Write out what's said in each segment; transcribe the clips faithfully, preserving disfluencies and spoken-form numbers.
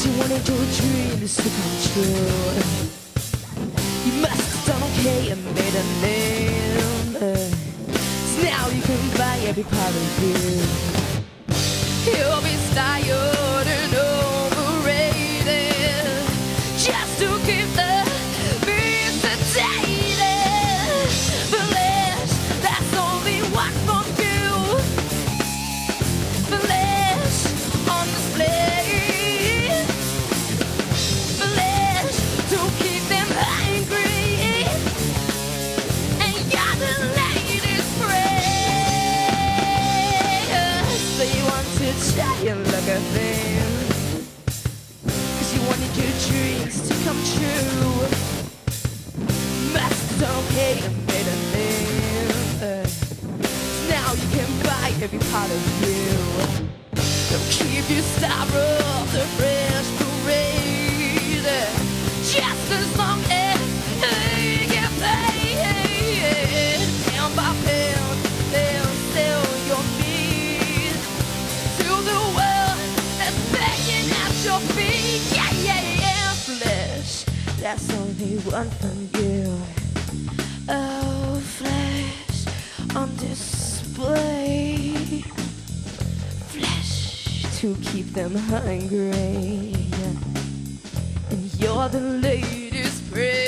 'cause you wanted your dreams to come true. You must have done okay and made a name, uh, so now you can buy every part of you. You'll be tired and overrated just to keep the beast sedated. But less, that's only one from you. But less on display. But less to keep them angry. And you're the latest prey. So you want to try and look at them, 'cause you wanted your dreams to come true. Must have paid and made a name, uh, now you can buy every part of you. They'll keep you star of the fresh parade, just as long as you get paid. Pound by pound, they'll sell your meat to the world that's begging at your feet. Yeah, yeah, yeah, flesh, that's all they want from you. Oh, flesh on display. Flesh to keep them hungry. And you're the latest prey.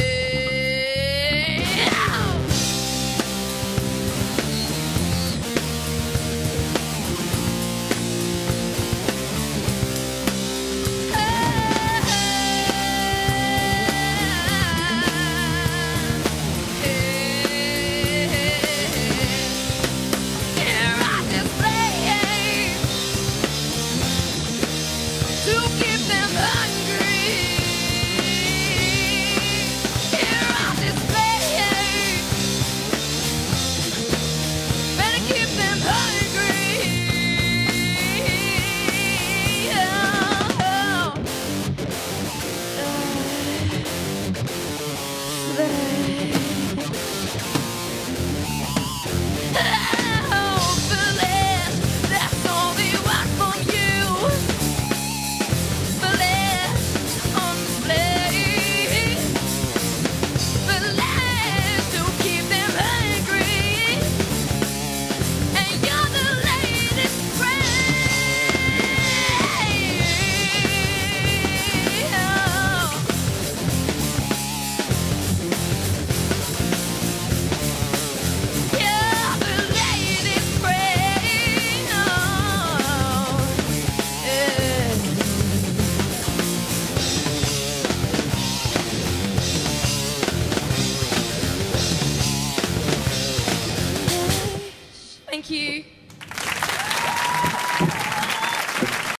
To keep them hungry, here on display. Better keep them hungry. Oh, oh. Oh, flesh, that's all they want from you. Thank you.